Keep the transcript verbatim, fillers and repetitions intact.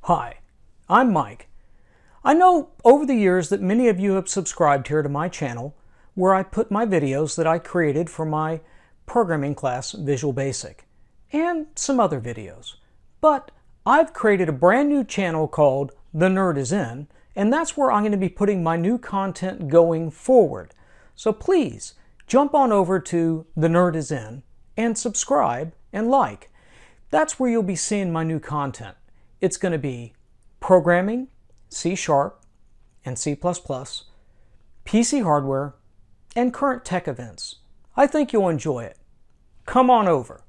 Hi, I'm Mike. I know over the years that many of you have subscribed here to my channel where I put my videos that I created for my programming class Visual Basic and some other videos. But I've created a brand new channel called The Nerd Is In, and that's where I'm going to be putting my new content going forward. So please jump on over to The Nerd Is In and subscribe and like. That's where you'll be seeing my new content. It's going to be programming, C Sharp and C plus plus, P C hardware, and current tech events. I think you'll enjoy it. Come on over.